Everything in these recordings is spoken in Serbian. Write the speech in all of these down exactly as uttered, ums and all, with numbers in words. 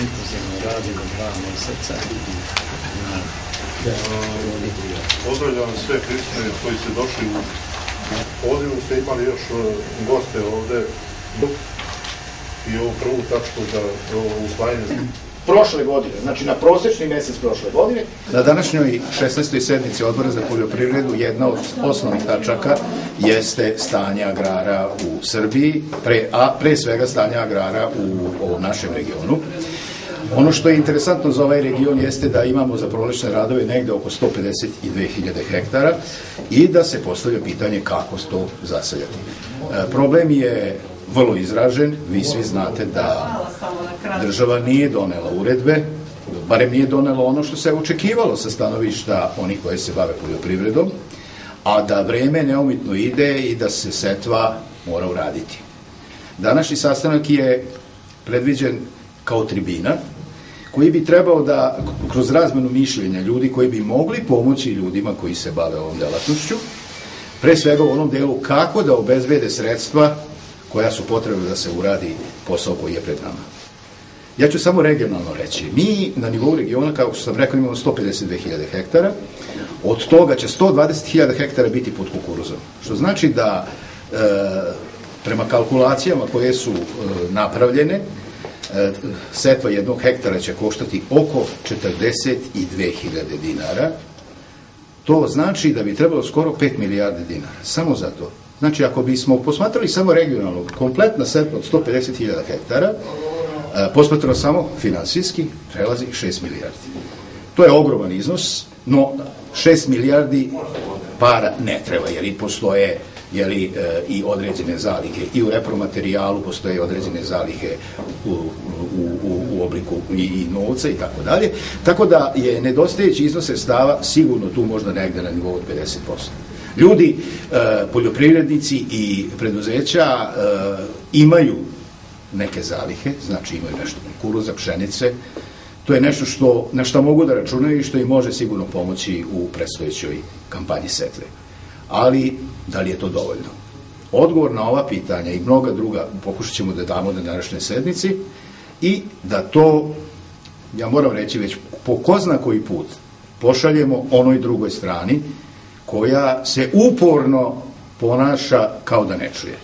intenzivno radi do dva meseca. Pozdravljam sve Hrišćane koji ste došli u pozivu, ste imali još goste ovde i ovu prvu tačku za usvajanje. Prošle godine, znači na prosečni mesec prošle godine. Na današnjoj šesnaestoj sednici Odbora za poljoprivredu jedna od osnovnih tačaka jeste stanje agrara u Srbiji, pre, a pre svega stanje agrara u ovom našem regionu. Ono što je interesantno za ovaj region jeste da imamo za prolećne radove negde oko sto pedeset dve hiljade hektara i da se postavlja pitanje kako to zaseljati. E, problem je vrlo izražen, vi svi znate da država nije donela uredbe, barem nije donela ono što se očekivalo sa stanovišta onih koji se bave poljoprivredom, a da vreme neumitno ide i da se setva mora uraditi. Današnji sastanak je predviđen kao tribina, koji bi trebao da, kroz razmenu mišljenja ljudi koji bi mogli pomoći ljudima koji se bave ovom delatnošću, pre svega u onom delu kako da obezbede sredstva koja su potrebna da se uradi posao koji je pred nama. Ja ću samo regionalno reći. Mi na nivou regiona, kao što sam rekao, imamo sto pedeset dve hiljade hektara, od toga će sto dvadeset hiljada hektara biti pod kukuruzom. Što znači da e, prema kalkulacijama koje su e, napravljene, e, setva jednog hektara će koštati oko četrdeset dve hiljade dinara. To znači da bi trebalo skoro pet milijardi dinara. Samo za to. Znači, ako bismo posmatrali samo regionalno, kompletna setva od sto pedeset hiljada hektara, posmatrano samo finansijski, prelazi šest milijardi. To je ogroman iznos, no šest milijardi para ne treba, jer i postoje jeli, i određene zalihe. I u repromaterijalu postoje određene zalihe u, u, u, u obliku i, i novca i tako dalje. Tako da je nedostajeći iznos sredstava sigurno tu možda negde na nivou od pedeset posto. Ljudi, poljoprivrednici i preduzeća imaju neke zalihe, znači imaju nešto kukuruza, pšenice. To je nešto što, na što mogu da računaju i što im može sigurno pomoći u predstojećoj kampanji setve. Ali, da li je to dovoljno? Odgovor na ova pitanja i mnoga druga pokušat ćemo da damo na današnjoj sednici i da to, ja moram reći već po ko zna koji put, pošaljemo onoj drugoj strani koja se uporno ponaša kao da ne čuje.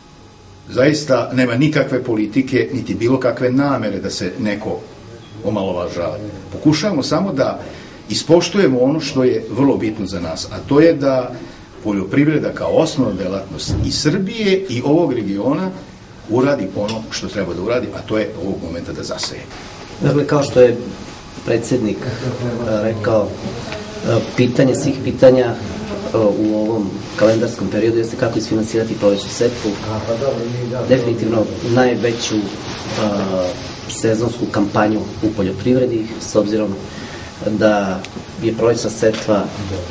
Zaista nema nikakve politike, niti bilo kakve namere da se neko omalovažava. Pokušavamo samo da ispoštujemo ono što je vrlo bitno za nas, a to je da poljoprivreda kao osnovna delatnost i Srbije i ovog regiona uradi ono što treba da uradi, a to je ovog momenta da zaseje. Dakle, kao što je predsjednik rekao, pitanje svih pitanja u ovom kalendarskom periodu jeste kako isfinansirati prolećnu setvu. Definitivno najveću a, sezonsku kampanju u poljoprivredi, s obzirom da je prolećna setva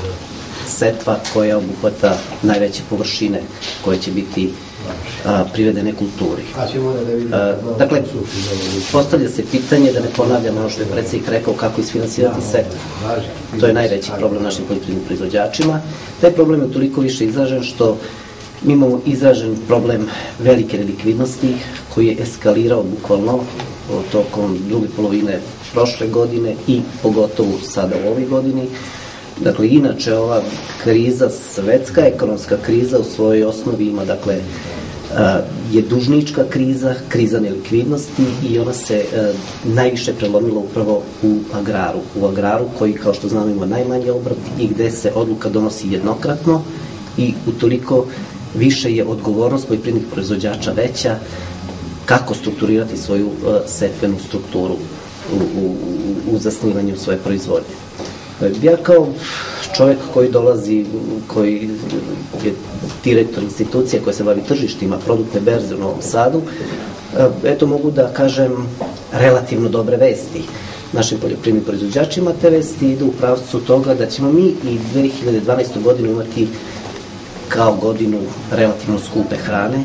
setva koja obuhvata najveće površine koje će biti a, privedene kulturi. A, dakle, postavlja se pitanje, da ne ponavljam ono što je predsjednik rekao, kako isfinansirati setvu. To je najveći problem našim poljoprivrednim proizvođačima. Taj problem je toliko više izražen što mi imamo izražen problem velike nelikvidnosti koji je eskalirao bukvalno tokom druge polovine prošle godine i pogotovo sada u ovoj godini. Dakle, inače ova kriza, svetska ekonomska kriza u svojoj osnovi ima, dakle, je dužnička kriza, kriza nelikvidnosti i ona se najviše prelomila upravo u agraru. U agraru koji, kao što znamo, ima najmanje obrat i gde se odluka donosi jednokratno i utoliko više je odgovornost poljoprivrednih proizvođača veća kako strukturirati svoju setvenu strukturu u, u, u zasnivanju svoje proizvodnje. Ja kao čovjek koji dolazi, koji je direktor institucije koja se bavi tržištima, produktne berze u Novom Sadu, eto mogu da kažem relativno dobre vesti našim poljoprivrednim proizvođačima. Te vesti idu u pravcu toga da ćemo mi i dve hiljade dvanaestu godinu imati kao godinu relativno skupe hrane.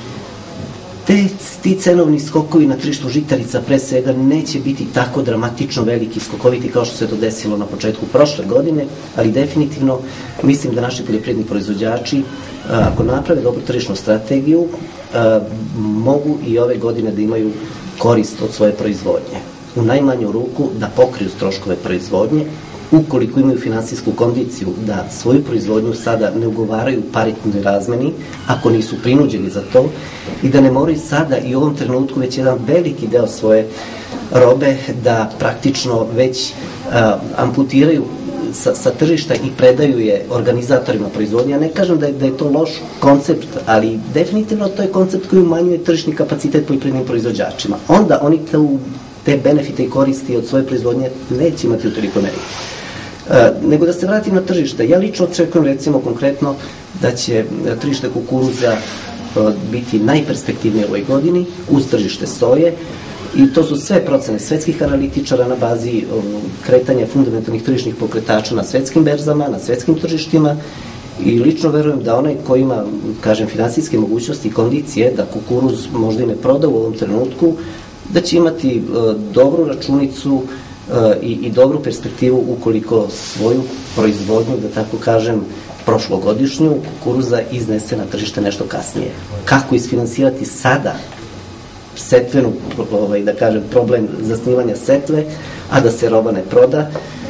Te, ti cenovni skokovi na tržištu žitarica pre svega neće biti tako dramatično veliki skokoviti kao što se to desilo na početku prošle godine, ali definitivno mislim da naši poljoprivredni proizvođači, ako naprave dobru tržišnu strategiju, mogu i ove godine da imaju korist od svoje proizvodnje. u najmanju ruku da pokriju troškove proizvodnje, ukoliko imaju finansijsku kondiciju da svoju proizvodnju sada ne ugovaraju u paritnoj razmeni, ako nisu prinuđeni za to, i da ne moraju sada i u ovom trenutku već jedan veliki deo svoje robe da praktično već a, amputiraju sa, sa tržišta i predaju je organizatorima proizvodnje. Ja ne kažem da je, da je to loš koncept, ali definitivno to je koncept koji umanjuje tržišni kapacitet poljoprivrednim proizvođačima. Onda oni tu, te benefite i koristi od svoje proizvodnje neće imati u toliko meri. E, nego da se vratim na tržište. Ja lično očekujem recimo konkretno da će tržište kukuruza e, biti najperspektivnije u ovoj godini uz tržište soje. I to su sve procene svetskih analitičara na bazi um, kretanja fundamentalnih tržišnih pokretača na svetskim berzama, na svetskim tržištima, i lično verujem da onaj ko ima, kažem, finansijske mogućnosti i kondicije da kukuruz možda i ne proda u ovom trenutku, da će imati uh, dobru računicu uh, i, i dobru perspektivu ukoliko svoju proizvodnju, da tako kažem, prošlogodišnju kukuruza iznese na tržište nešto kasnije. Kako isfinansirati sada setvenu, ovaj, da kažem, problem zasnivanja setve, a da se roba ne proda.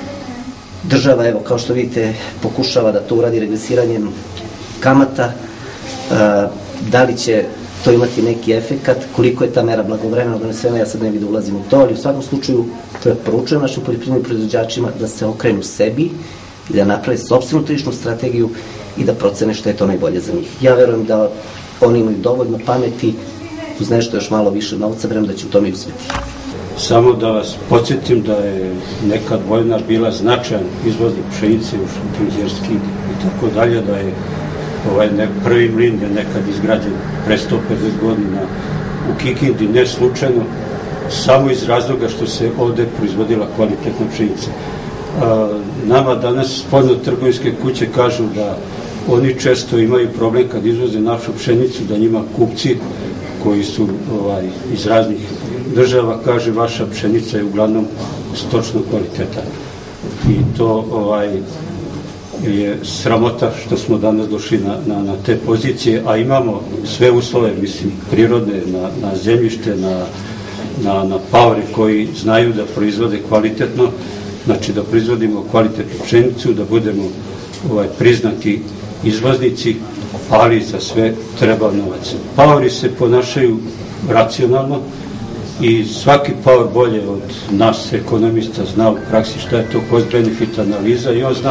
Država, evo, kao što vidite, pokušava da to uradi regresiranjem kamata. A, da li će to imati neki efekat, koliko je ta mera blagovremena donesena, ja sad ne bih da ulazim u to, ali u svakom slučaju preporučujem našim poljoprivrednim proizvođačima da se okrenu sebi i da naprave sopstvenu tržišnu strategiju i da procene što je to najbolje za njih. Ja verujem da oni imaju dovoljno pameti, uz nešto još malo više novca, verujem da će u tome i uspjeti. Samo da vas podsjetim da je nekad Vojnar bila značajan izvoznik pšenice u Šutinđerski i tako dalje, da je ovaj ne, prvi mlin je nekad izgrađen pre sto pedeset godina u Kikindi, ne slučajno, samo iz razloga što se ovde proizvodila kvalitetna pšenica. A, nama danas spoljno-trgovinske kuće kažu da oni često imaju problem kad izvoze našu pšenicu, da njima kupci koji su ovaj, iz raznih država, kaže, vaša pšenica je uglavnom stočnog kvaliteta. I to ovaj, je sramota što smo danas došli na, na, na te pozicije, a imamo sve uslove, mislim, prirodne, na, na zemljište, na, na, na paori koji znaju da proizvode kvalitetno, znači da proizvodimo kvalitetnu pšenicu, da budemo ovaj, priznati izvoznici, ali za sve treba novac. Paori se ponašaju racionalno i svaki paor bolje od nas, ekonomista, zna u praksi šta je to cost-benefit analiza i on zna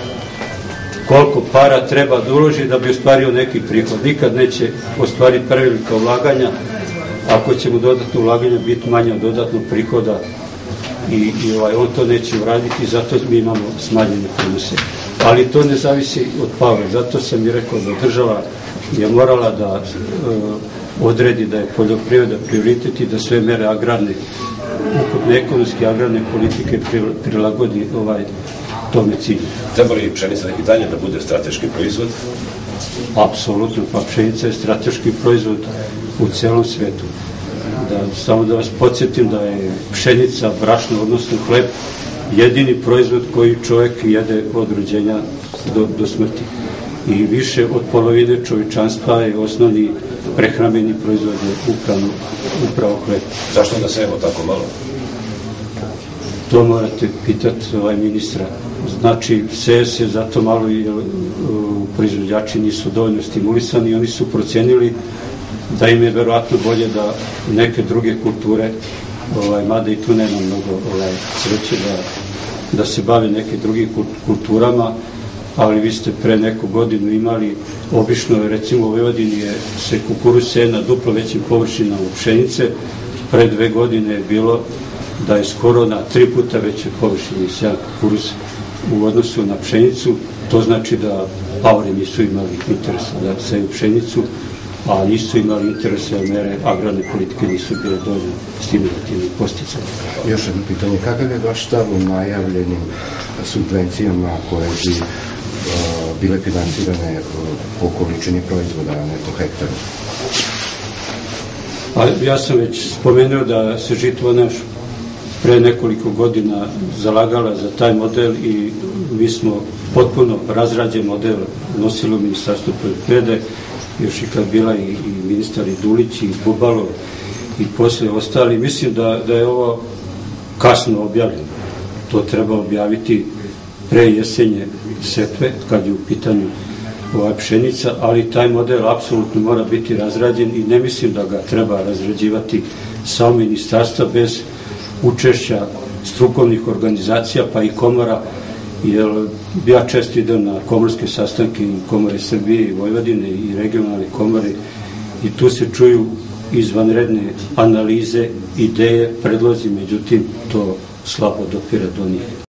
koliko para treba da uloži da bi ostvario neki prihod. Nikad neće ostvariti prevelika ulaganja, ako će mu dodatno ulaganja biti manje od dodatnog prihoda i, i ovaj, on to neće uraditi, zato mi imamo smanjene prinose. Ali to ne zavisi od paora, zato sam i rekao da država je morala da uh, odredi da je poljoprivreda prioritet i da sve mere agrarne, ukupne ekonomske agrarne politike prilagodi ovaj, tome cilju. Treba li pšenica i dalje da bude strateški proizvod? Apsolutno, pa pšenica je strateški proizvod u celom svetu. Da, samo da vas podsjetim da je pšenica, brašno, odnosno hleb, jedini proizvod koji čovjek jede od rođenja do, do smrti. I više od polovine čovječanstva je osnovni prehrambeni proizvod upravo, upravo hleb. Zašto da sejemo tako malo? To morate pitati ovaj ministra. Znači, seje se zato malo i proizvođači nisu dovoljno stimulisani i oni su procenili da im je verovatno bolje da neke druge kulture, ovaj, mada i tu nema mnogo ovaj, sreće da, da se bave neke drugi kulturama, ali vi ste pre neku godinu imali, obično recimo u Vojvodini je se kukuruz seje na duplo većim površinama pšenice, pre dve godine je bilo da je skoro na tri puta veće površine sejan kukuruz u odnosu na pšenicu. To znači da paori nisu imali interesa da seju pšenicu, a nisu imali interese, a mere agrarne politike nisu bile dovoljno stimulativne posticaje. Još jedno pitanje, kakav je vaš stav u najavljenim subvencijama koje bi uh, bile financirane uh, po količini proizvoda, a ne po hektaru? A, ja sam već spomenuo da se Žitva naš pre nekoliko godina zalagala za taj model i mi smo potpuno razrađen model nosili u Ministarstvu poljoprivrede, još i kad bila i, i ministar i Dulić i Bubalo i posle ostali. Mislim da, da je ovo kasno objavljen. To treba objaviti pre jesenje setve, kad je u pitanju ova pšenica, ali taj model apsolutno mora biti razrađen i ne mislim da ga treba razrađivati samo ministarstva bez učešća strukovnih organizacija pa i komora, jer ja često idem na komorske sastanke i Komore Srbije i Vojvodine i regionalne komore i tu se čuju izvanredne analize, ideje, predlozi, međutim to slabo dopire do njih.